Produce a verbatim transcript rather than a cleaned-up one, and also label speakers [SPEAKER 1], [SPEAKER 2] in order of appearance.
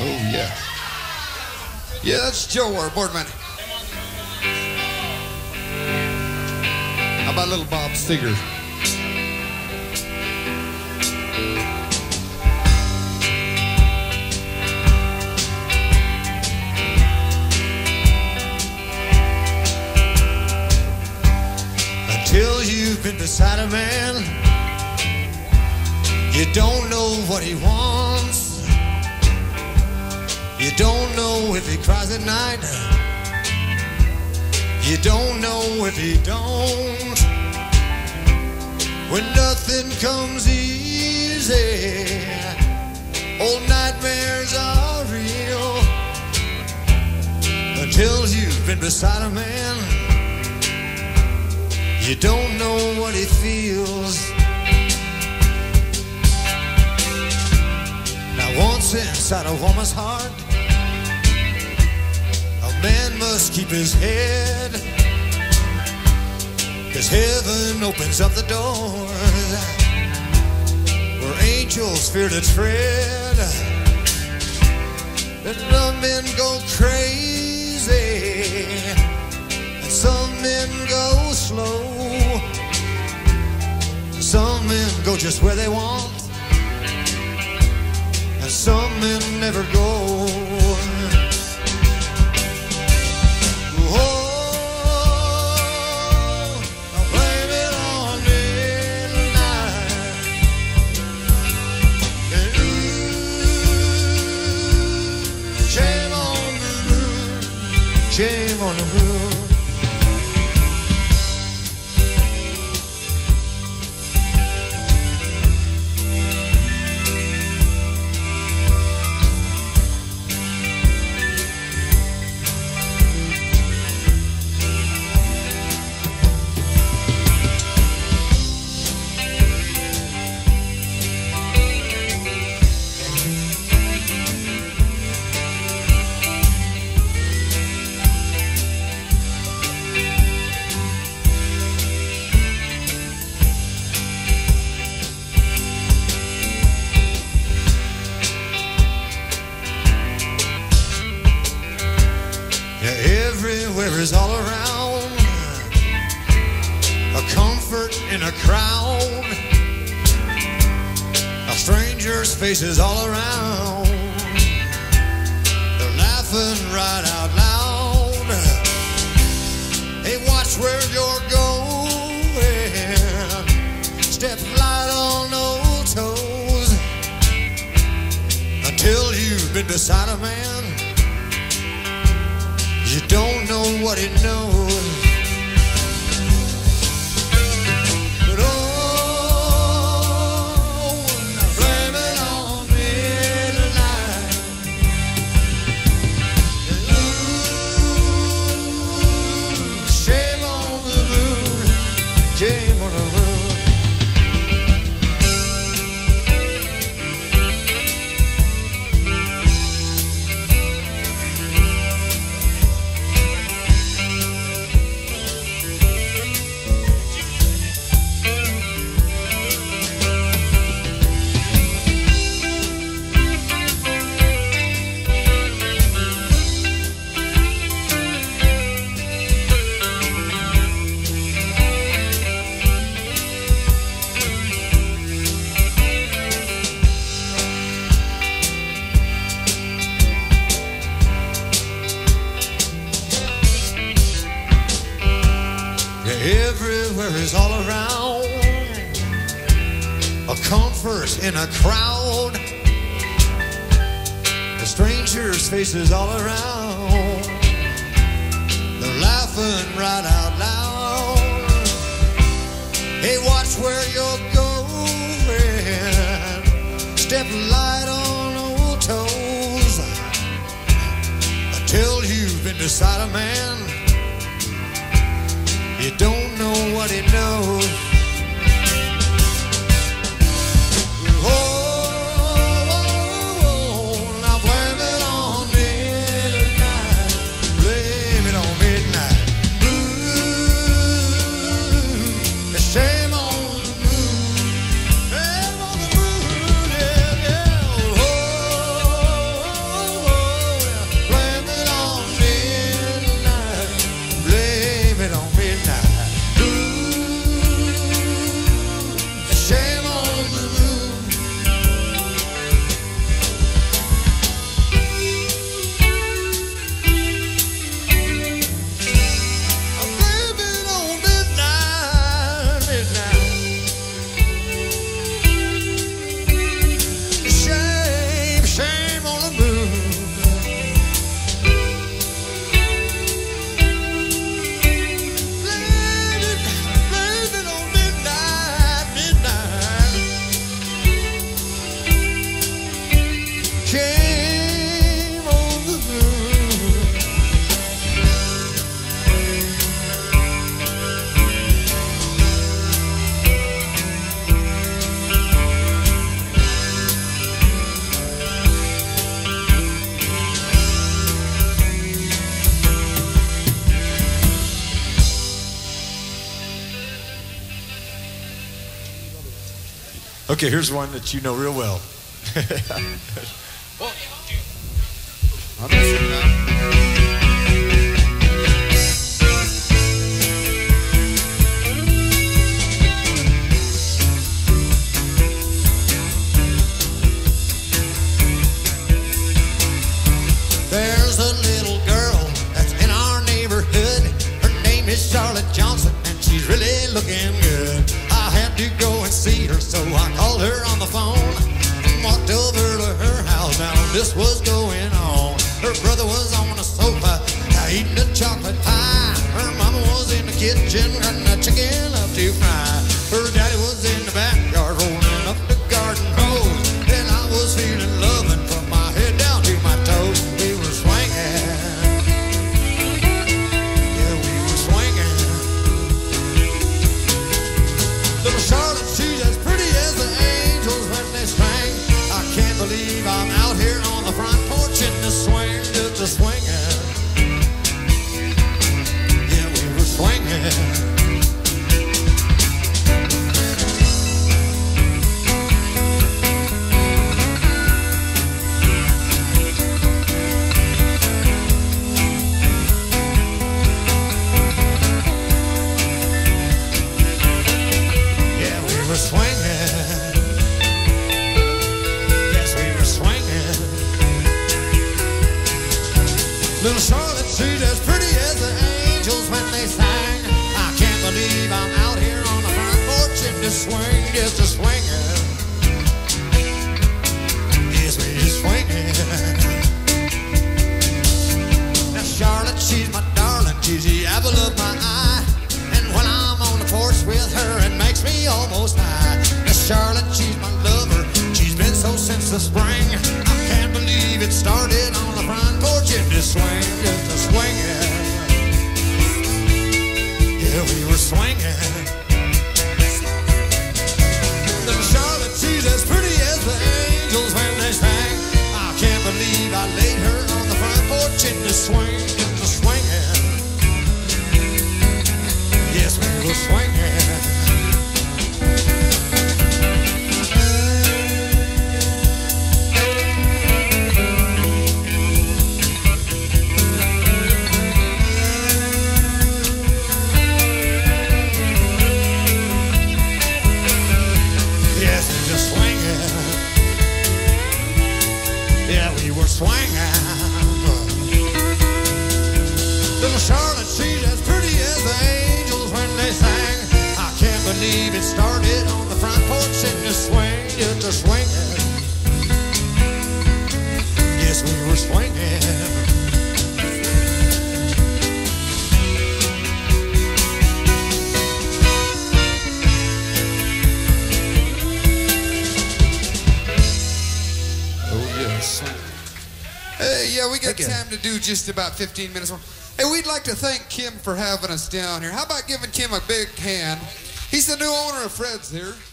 [SPEAKER 1] Oh, yeah. Yeah, that's Joe, our boardman. How about little Bob Seger?
[SPEAKER 2] Until you've been beside a man, you don't know what he wants. You don't know if he cries at night. You don't know if he don't. When nothing comes easy, old nightmares are real. Until you've been beside a man, you don't know what he feels. Now once inside a woman's heart, a man must keep his head, 'cause heaven opens up the doors where angels fear to tread. And some men go crazy, and some men go slow. Some men go just where they want, and some men never go. Shame on the moon. Everywhere is all around, a comfort in a crowd, a stranger's faces all around. They're laughing right out loud. Hey, watch where you're going. Step light on those toes. Until you've been beside a man, you don't know what it knows. But oh, now blame it on midnight. Ooh, shame on the moon, shame on the moon. Everywhere is all around, a comfort in a crowd, the strangers' faces all around. They're laughing right out loud. Hey, watch where you're going. Step light on old toes. Until you've been beside a man, you don't know what he knows. Oh, oh, oh, now blame it on midnight. Blame it on midnight. Ooh, shame on the moon. Shame on the moon, yeah, yeah. Oh, Okay, here's one that you know real well.
[SPEAKER 1] Well, I'm missing now.
[SPEAKER 2] There's a little girl that's in our neighborhood. Her name is Charlotte Johnson, and she's really looking good. I had to go and see her, so I called her on the phone. Walked over to her house, now this was going on. Her brother was on the sofa, eating a chocolate pie. Her mama was in the kitchen, cutting a chicken up to fry. Her daddy was in the backyard, rolling up the garden hose. And I was feeling loving from my head down to my toes. We were swinging, yeah, we were swinging. Little Charlotte, she's as pretty as the angels when they swing. I can't believe I'm out here on the front porch in the swing, just a swinging. Yeah, we were swinging. Little Charlotte, she's as pretty as the angels when they sang. I can't believe I'm out here on the front porch in the swing, just a swinging. Yes, we're just swinging. Now Charlotte, she's my darling, she's the apple of my eye. And when I'm on the porch with her, it makes me almost high. Now Charlotte, she's my lover, she's been so since the spring. I can't believe it started on the front porch in the swing, just a swinging. Yeah, we were swinging. Little Charlotte, she's as pretty as the angels when they sang. I can't believe I laid her on the front porch in the swing, just a swinging. Yes, we were swinging. Swinging. Little Charlotte, she's as pretty as the angels when they sang. I can't believe it started on the front porch in the swing, just a swinging. Yes, we were swinging.
[SPEAKER 1] Hey, yeah, we got time to do just about fifteen minutes more. Hey, we'd like to thank Kim for having us down here. How about giving Kim a big hand? He's the new owner of Fred's here.